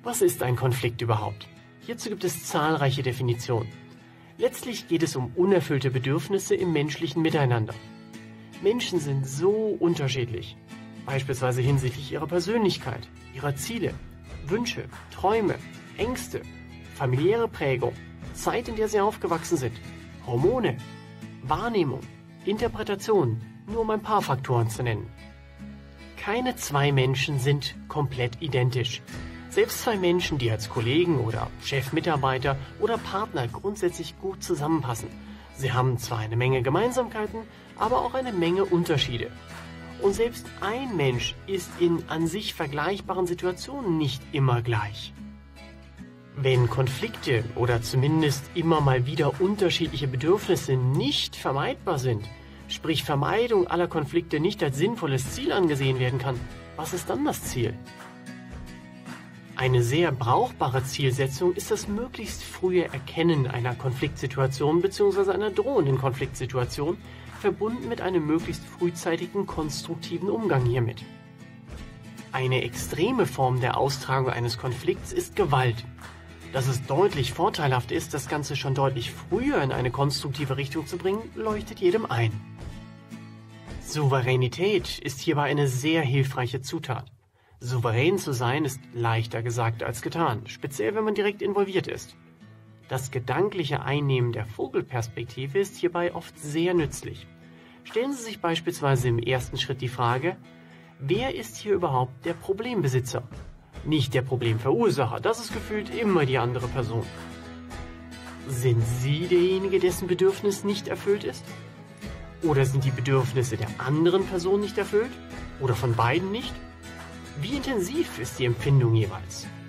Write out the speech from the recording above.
Was ist ein Konflikt überhaupt? Hierzu gibt es zahlreiche Definitionen. Letztlich geht es um unerfüllte Bedürfnisse im menschlichen Miteinander. Menschen sind so unterschiedlich, beispielsweise hinsichtlich ihrer Persönlichkeit, ihrer Ziele, Wünsche, Träume, Ängste, familiäre Prägung, Zeit, in der sie aufgewachsen sind, Hormone, Wahrnehmung, Interpretation, nur um ein paar Faktoren zu nennen. Keine zwei Menschen sind komplett identisch. Selbst zwei Menschen, die als Kollegen oder Chefmitarbeiter oder Partner grundsätzlich gut zusammenpassen. Sie haben zwar eine Menge Gemeinsamkeiten, aber auch eine Menge Unterschiede. Und selbst ein Mensch ist in an sich vergleichbaren Situationen nicht immer gleich. Wenn Konflikte oder zumindest immer mal wieder unterschiedliche Bedürfnisse nicht vermeidbar sind, sprich Vermeidung aller Konflikte nicht als sinnvolles Ziel angesehen werden kann, was ist dann das Ziel? Eine sehr brauchbare Zielsetzung ist das möglichst frühe Erkennen einer Konfliktsituation bzw. einer drohenden Konfliktsituation, verbunden mit einem möglichst frühzeitigen konstruktiven Umgang hiermit. Eine extreme Form der Austragung eines Konflikts ist Gewalt. Dass es deutlich vorteilhaft ist, das Ganze schon deutlich früher in eine konstruktive Richtung zu bringen, leuchtet jedem ein. Souveränität ist hierbei eine sehr hilfreiche Zutat. Souverän zu sein ist leichter gesagt als getan, speziell wenn man direkt involviert ist. Das gedankliche Einnehmen der Vogelperspektive ist hierbei oft sehr nützlich. Stellen Sie sich beispielsweise im ersten Schritt die Frage, wer ist hier überhaupt der Problembesitzer? Nicht der Problemverursacher, das ist gefühlt immer die andere Person. Sind Sie derjenige, dessen Bedürfnis nicht erfüllt ist? Oder sind die Bedürfnisse der anderen Person nicht erfüllt? Oder von beiden nicht? Wie intensiv ist die Empfindung jeweils?